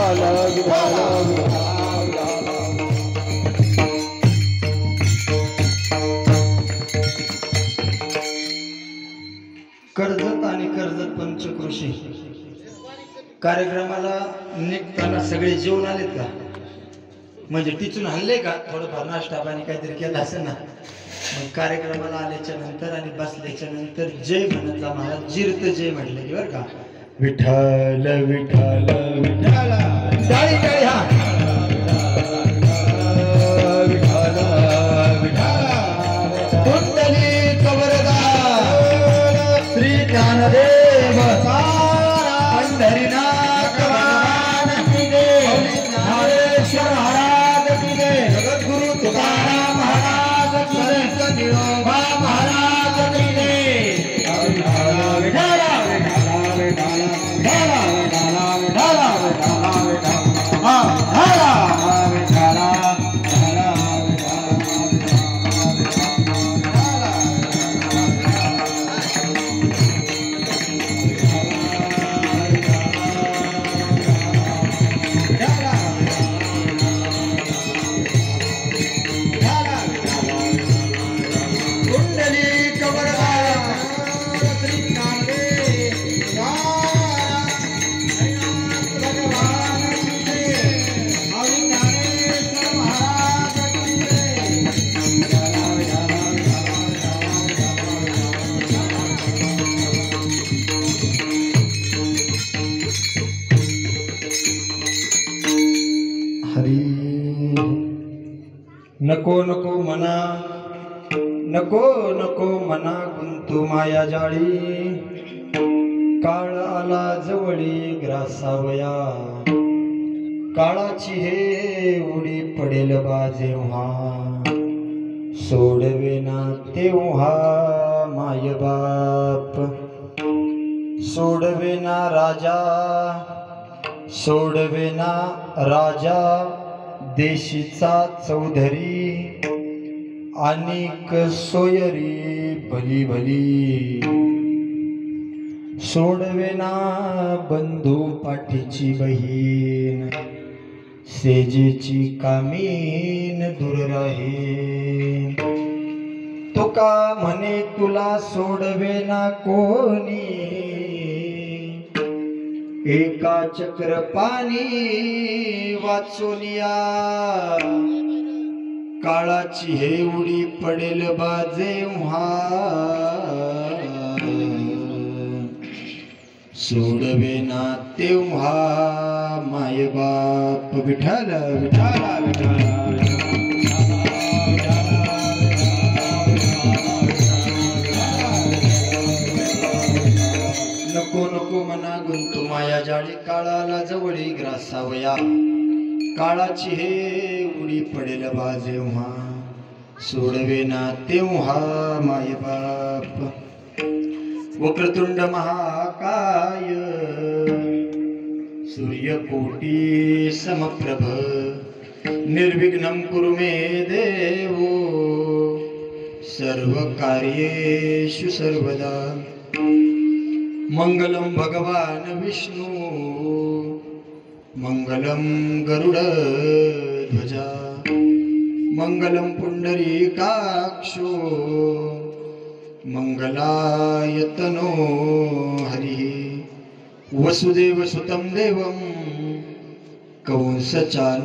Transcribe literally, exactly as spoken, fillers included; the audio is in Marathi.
विठाल विठाल कर्जत आणि कर्जत पंचक्रोशी कार्यक्रमाला निघताना सगळे जेवण आलेत का? म्हणजे टिचून हल्ले का? थोडंफार नाश्ता पाणी काहीतरी केलं असेल ना. मग कार्यक्रमाला आल्याच्या नंतर आणि बसल्याच्या नंतर जय म्हणत जा महाराज. जिरत जय म्हटले बरं का. विठ्ठल विठ्ठल विठ्ठल टाळी टाळी हा विठ्ठल विठ्ठल कुंडली कवरदा श्री ज्ञानदेव पंढरीनाथ ज्ञानेश्वर महाराज की जय. जगद्गुरु तुकाराम महाराज की जय. विठोबा महाराज की जय. नको नको मना नको नको मना गुंतू माया जाळी. काळ आला जवळी ग्रासावया काळाची हे उडी पडेल बा जेव्हा. सोडवेना तेव्हा माय बाप सोडवेना राजा सोडवेना राजा देशीचा चौधरी अनिक सोयरी भली भली. सोडवेना बंधू पाठीची बहीण सेजेची कामीन दूर राहीन. तुका म्हणे तुला सोडवेना कोणी एका चक्र पाणी वाचोनिया. काळाची हे उडी पडेल बाजेव्हा. सोडवेना तेव्हा माय बाप. विठ्ठल विठ्ठल विठ्ठल नको नको मना गुंतू माया जाळी. काळाला जवळी ग्रासावया काळाची हे उडी पडेल बाजेव्हा. सोडवेना तेव्हा माय बाप. वक्रतुंड महाकाय सूर्यकोटी समप्रभ निर्विघ्नं कुरु मे देव. सर्व कार्येषु सर्वदा. मंगलम भगवान विष्णु मंगलम गरुडध्वजा मंगलम पुंडरीकाक्षो मंगलायतनो हरि. वसुदेव सुतं देवं कंसचानूरमर्दनं